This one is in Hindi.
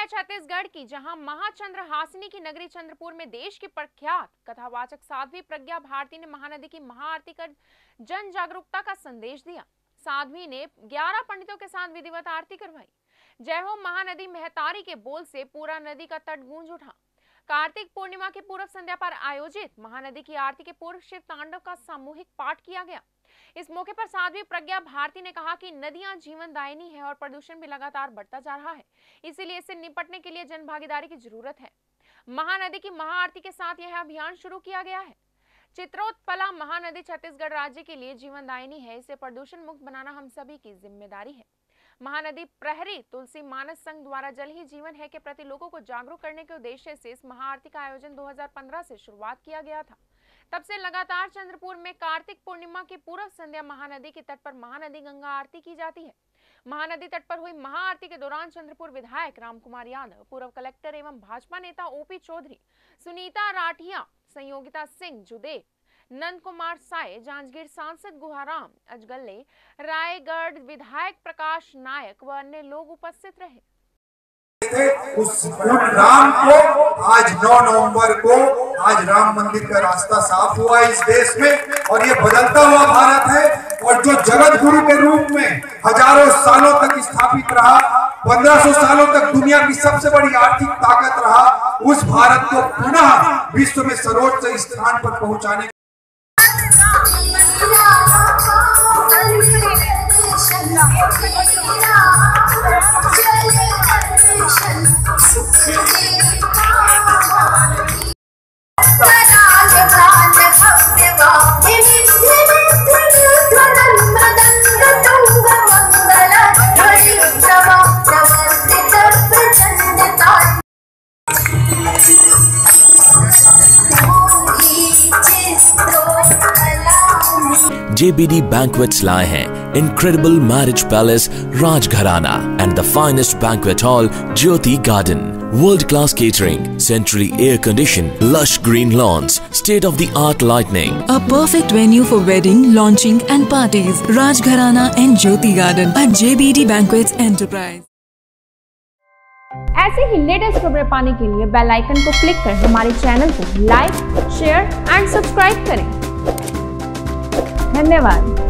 छत्तीसगढ़ की, जहां महाचंद्र हासिनी की नगरी चंद्रपुर में देश की प्रख्यात कथावाचक साध्वी प्रज्ञा भारती ने महानदी की महाआरती कर जन जागरूकता का संदेश दिया। साध्वी ने 11 पंडितों के साथ विधिवत आरती करवाई। जय हो महानदी महतारी के बोल से पूरा नदी का तट गूंज उठा। कार्तिक पूर्णिमा की पूर्व संध्या पर आयोजित महानदी की आरती के पूर्व शिव तांडव का सामूहिक पाठ किया गया। इस मौके पर साध्वी प्रज्ञा भारती ने कहा कि नदियां जीवन दायिनी है और प्रदूषण भी लगातार बढ़ता जा रहा है, इसीलिए इससे निपटने के लिए जन भागीदारी की जरूरत है। महानदी की महाआरती के साथ यह अभियान शुरू किया गया है। चित्रोत्पला महानदी छत्तीसगढ़ राज्य के लिए जीवन दायिनी है, इसे प्रदूषण मुक्त बनाना हम सभी की जिम्मेदारी है। महानदी प्रहरी तुलसी मानस संघ द्वारा जल ही जीवन है के प्रति लोगों को जागरूक करने के उद्देश्य से इस महाआरती का आयोजन 2015 से शुरुआत किया गया था। तब से लगातार चंद्रपुर में कार्तिक पूर्णिमा की पूर्व संध्या महानदी के तट पर महानदी गंगा आरती की जाती है। महानदी तट पर हुई महाआरती के दौरान चंद्रपुर विधायक रामकुमार यादव, पूर्व कलेक्टर एवं भाजपा नेता ओपी चौधरी, सुनीता राठिया, संयोगिता सिंह जुदेव, नंद कुमार साय, जांजगीर सांसद गुहाराम अजगल्ले, रायगढ़ विधायक प्रकाश नायक व अन्य लोग उपस्थित रहे। उस राम को आज 9 नवंबर को आज राम मंदिर का रास्ता साफ हुआ इस देश में, और ये बदलता हुआ भारत है। और जो जगत गुरु के रूप में हजारों सालों तक स्थापित रहा, 1500 सालों तक दुनिया की सबसे बड़ी आर्थिक ताकत रहा, उस भारत को पुनः विश्व में सर्वोच्च स्थान पर पहुंचाने JBD Banquets लाए हैं Incredible Marriage Palace Rajgharana and the finest banquet hall Jyoti Garden. World-class catering, centrally air-conditioned, lush green lawns, state-of-the-art lighting. A perfect venue for wedding, launching and parties. Rajgharana and Jyoti Garden at JBD Banquets Enterprise. ऐसे ही लेटेस्ट खबरें पाने के लिए बेल आइकन को क्लिक कर हमारे चैनल को लाइक, शेयर एंड सब्सक्राइब करें। धन्यवाद।